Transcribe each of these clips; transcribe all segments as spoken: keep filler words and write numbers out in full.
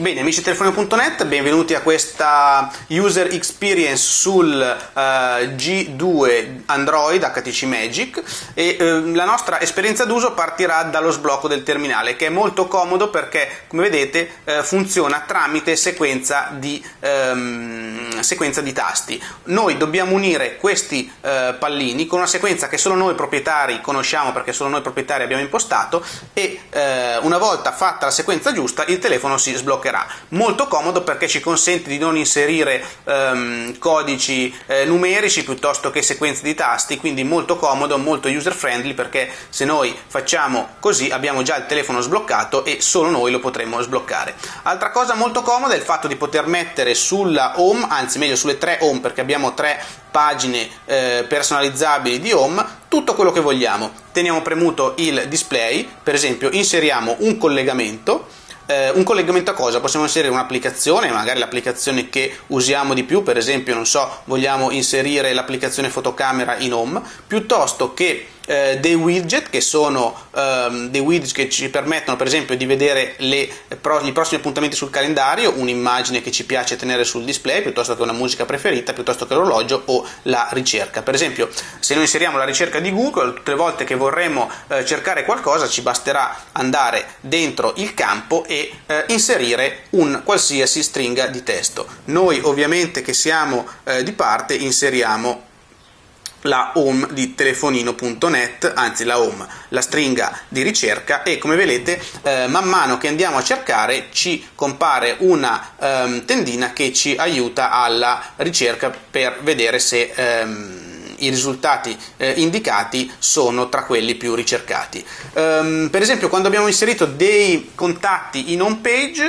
Bene, amici di telefonino punto net, benvenuti a questa user experience sul uh, G due Android H T C Magic e uh, la nostra esperienza d'uso partirà dallo sblocco del terminale, che è molto comodo perché, come vedete, uh, funziona tramite sequenza di, um, sequenza di tasti. Noi dobbiamo unire questi uh, pallini con una sequenza che solo noi proprietari conosciamo, perché solo noi proprietari abbiamo impostato, e uh, una volta fatta la sequenza giusta il telefono si sbloccherà. Molto comodo perché ci consente di non inserire ehm, codici eh, numerici piuttosto che sequenze di tasti, quindi molto comodo, molto user friendly, perché se noi facciamo così abbiamo già il telefono sbloccato e solo noi lo potremo sbloccare. Altra cosa molto comoda è il fatto di poter mettere sulla home, anzi meglio sulle tre home, perché abbiamo tre pagine eh, personalizzabili di home, tutto quello che vogliamo. Teniamo premuto il display, per esempio inseriamo un collegamento. Eh, un collegamento a cosa? Possiamo inserire un'applicazione, magari l'applicazione che usiamo di più, per esempio, non so, vogliamo inserire l'applicazione fotocamera in home, piuttosto che eh, dei widget, che sono ehm, dei widget che ci permettono, per esempio, di vedere le, pro, i prossimi appuntamenti sul calendario, un'immagine che ci piace tenere sul display, piuttosto che una musica preferita, piuttosto che l'orologio o la ricerca. Per esempio, se noi inseriamo la ricerca di Google, tutte le volte che vorremmo eh, cercare qualcosa ci basterà andare dentro il campo e eh, inserire un qualsiasi stringa di testo. Noi ovviamente, che siamo eh, di parte, inseriamo la home di telefonino punto net, anzi la home, la stringa di ricerca, e come vedete eh, man mano che andiamo a cercare ci compare una ehm, tendina che ci aiuta alla ricerca per vedere se ehm, i risultati eh, indicati sono tra quelli più ricercati. Um, per esempio, quando abbiamo inserito dei contatti in home page,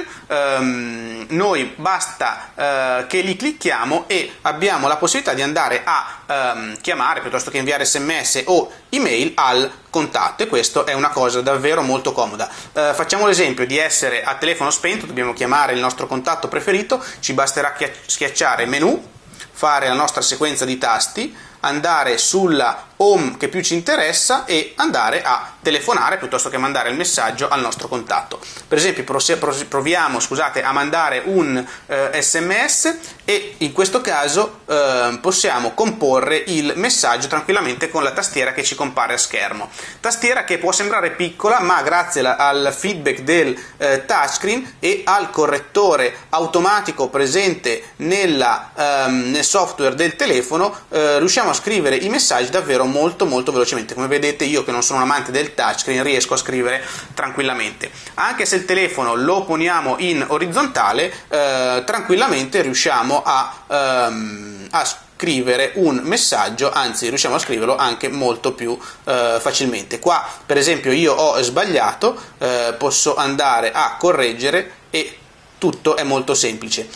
um, noi basta uh, che li clicchiamo e abbiamo la possibilità di andare a um, chiamare, piuttosto che inviare sms o email, al contatto, e questo è una cosa davvero molto comoda. Uh, facciamo l'esempio di essere a telefono spento, dobbiamo chiamare il nostro contatto preferito, ci basterà schiacciare menu, fare la nostra sequenza di tasti, andare sulla home che più ci interessa e andare a telefonare piuttosto che mandare il messaggio al nostro contatto. Per esempio proviamo scusate, a mandare un eh, sms e in questo caso eh, possiamo comporre il messaggio tranquillamente con la tastiera che ci compare a schermo. Tastiera che può sembrare piccola, ma grazie la, al feedback del eh, touchscreen e al correttore automatico presente nella, ehm, nel software del telefono eh, riusciamo a scrivere i messaggi davvero molto molto velocemente. Come vedete, io che non sono un amante del touchscreen riesco a scrivere tranquillamente. Anche se il telefono lo poniamo in orizzontale, eh, tranquillamente riusciamo a, ehm, a scrivere un messaggio, anzi riusciamo a scriverlo anche molto più eh, facilmente. Qua per esempio io ho sbagliato, eh, posso andare a correggere e tutto è molto semplice.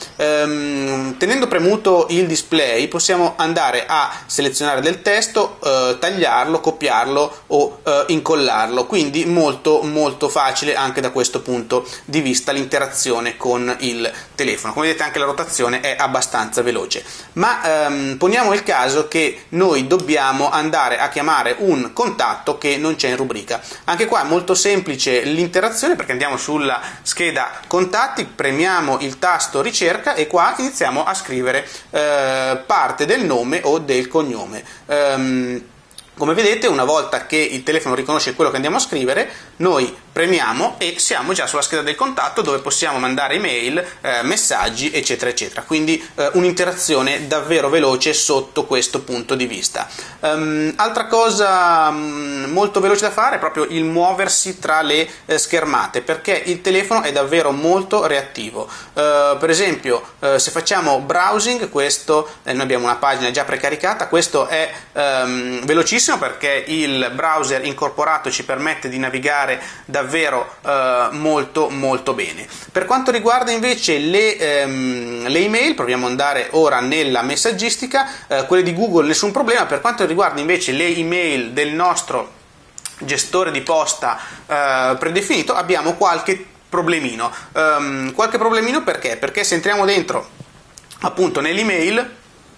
Ehm, tenendo premuto il display possiamo andare a selezionare del testo, eh, tagliarlo, copiarlo o eh, incollarlo, quindi molto molto facile anche da questo punto di vista l'interazione con il telefono. Come vedete anche la rotazione è abbastanza veloce, ma ehm, poniamo il caso che noi dobbiamo andare a chiamare un contatto che non c'è in rubrica. Anche qua è molto semplice l'interazione, perché andiamo sulla scheda contatti, premiamo il tasto ricerca e qua iniziamo a scrivere eh, parte del nome o del cognome. Um, come vedete, una volta che il telefono riconosce quello che andiamo a scrivere, noi premiamo e siamo già sulla scheda del contatto, dove possiamo mandare email, eh, messaggi, eccetera eccetera. Quindi eh, un'interazione davvero veloce sotto questo punto di vista. Um, altra cosa um, molto veloce da fare è proprio il muoversi tra le eh, schermate, perché il telefono è davvero molto reattivo. Uh, per esempio, uh, se facciamo browsing, questo eh, noi abbiamo una pagina già precaricata, questo è um, velocissimo perché il browser incorporato ci permette di navigare davvero eh, molto molto bene. Per quanto riguarda invece le, ehm, le email, proviamo ad andare ora nella messaggistica, eh, quelle di Google nessun problema. Per quanto riguarda invece le email del nostro gestore di posta eh, predefinito abbiamo qualche problemino. Um, qualche problemino perché? Perché se entriamo dentro appunto nell'email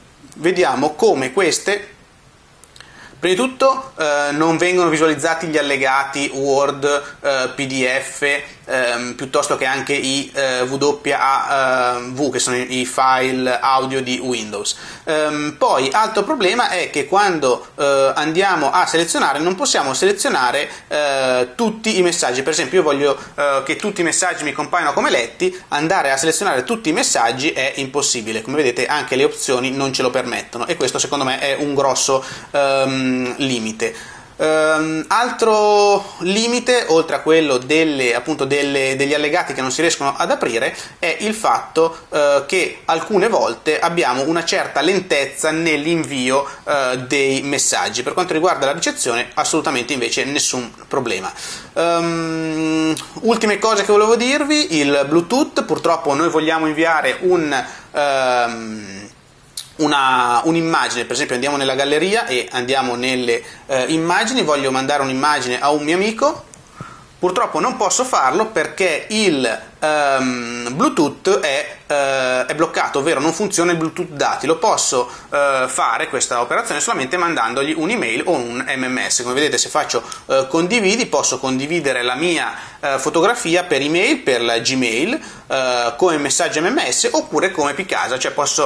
vediamo come queste, prima di tutto eh, non vengono visualizzati gli allegati Word, eh, P D F, ehm, piuttosto che anche i eh, W A V, che sono i file audio di Windows. Ehm, poi altro problema è che quando eh, andiamo a selezionare non possiamo selezionare eh, tutti i messaggi. Per esempio, io voglio eh, che tutti i messaggi mi compaiano come letti, andare a selezionare tutti i messaggi è impossibile. Come vedete, anche le opzioni non ce lo permettono, e questo secondo me è un grosso ehm, limite. Um, altro limite, oltre a quello delle, appunto delle, degli allegati che non si riescono ad aprire, è il fatto uh, che alcune volte abbiamo una certa lentezza nell'invio uh, dei messaggi. Per quanto riguarda la ricezione, assolutamente invece nessun problema. Um, ultime cose che volevo dirvi: il Bluetooth. Purtroppo noi vogliamo inviare un um, Una, un'immagine, per esempio andiamo nella galleria e andiamo nelle eh, immagini, voglio mandare un'immagine a un mio amico, purtroppo non posso farlo perché il ehm, Bluetooth è, eh, è bloccato, ovvero non funziona il Bluetooth dati. Lo posso eh, fare questa operazione solamente mandandogli un'email o un M M S. Come vedete, se faccio eh, condividi, posso condividere la mia eh, fotografia per email, per la Gmail, eh, come messaggio M M S oppure come Picasa, cioè posso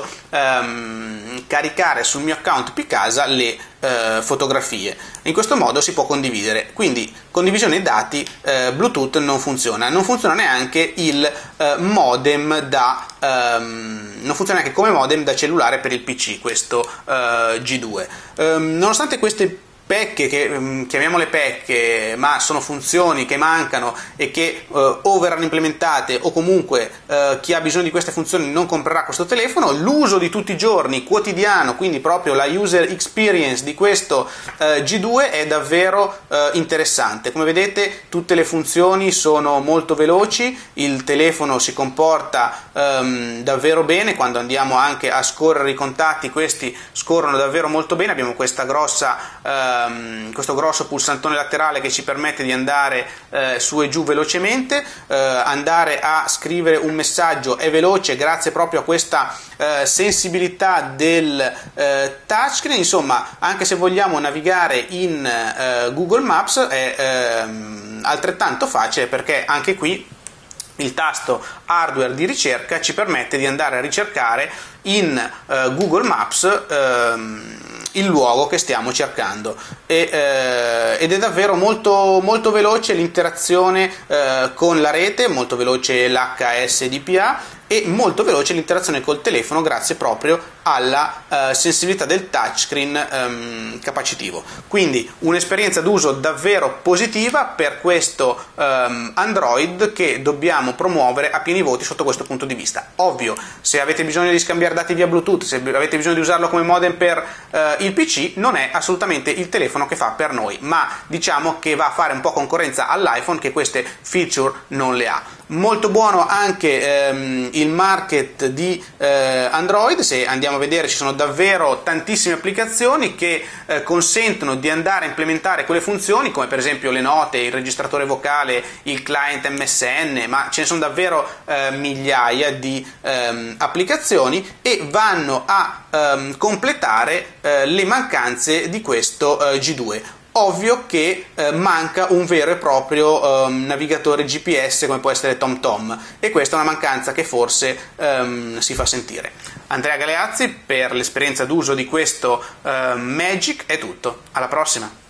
ehm, caricare sul mio account Picasa le eh, fotografie. In questo modo si può condividere. Quindi condivisione dati eh, Bluetooth non funziona. Non funziona neanche il eh, modem da ehm, non funziona neanche come modem da cellulare per il P C, questo eh, G due. Ehm, nonostante queste pecche, che um, chiamiamole pecche, ma sono funzioni che mancano e che uh, o verranno implementate o comunque uh, chi ha bisogno di queste funzioni non comprerà questo telefono, l'uso di tutti i giorni, quotidiano, quindi proprio la user experience di questo uh, G due è davvero uh, interessante. Come vedete, tutte le funzioni sono molto veloci, il telefono si comporta um, davvero bene. Quando andiamo anche a scorrere i contatti, questi scorrono davvero molto bene. Abbiamo questa grossa uh, questo grosso pulsantone laterale che ci permette di andare eh, su e giù velocemente, eh, andare a scrivere un messaggio è veloce grazie proprio a questa eh, sensibilità del eh, touchscreen. Insomma, anche se vogliamo navigare in eh, Google Maps è eh, altrettanto facile, perché anche qui il tasto hardware di ricerca ci permette di andare a ricercare in eh, Google Maps ehm, il luogo che stiamo cercando, e, eh, ed è davvero molto, molto veloce l'interazione eh, con la rete, molto veloce l'H S D P A e molto veloce l'interazione col telefono grazie proprio alla eh, sensibilità del touchscreen ehm, capacitivo. Quindi un'esperienza d'uso davvero positiva per questo ehm, Android che dobbiamo promuovere a pieni voti sotto questo punto di vista. Ovvio, se avete bisogno di scambiare dati via Bluetooth, se avete bisogno di usarlo come modem per eh, il P C, non è assolutamente il telefono che fa per noi, ma diciamo che va a fare un po' concorrenza all'iPhone, che queste feature non le ha. Molto buono anche ehm, il market di eh, Android. Se andiamo a vedere, ci sono davvero tantissime applicazioni che eh, consentono di andare a implementare quelle funzioni, come per esempio le note, il registratore vocale, il client M S N, ma ce ne sono davvero eh, migliaia di ehm, applicazioni, e vanno a ehm, completare eh, le mancanze di questo eh, G due. Ovvio che eh, manca un vero e proprio um, navigatore G P S come può essere TomTom, e questa è una mancanza che forse um, si fa sentire. Andrea Galeazzi, per l'esperienza d'uso di questo uh, Magic è tutto, alla prossima!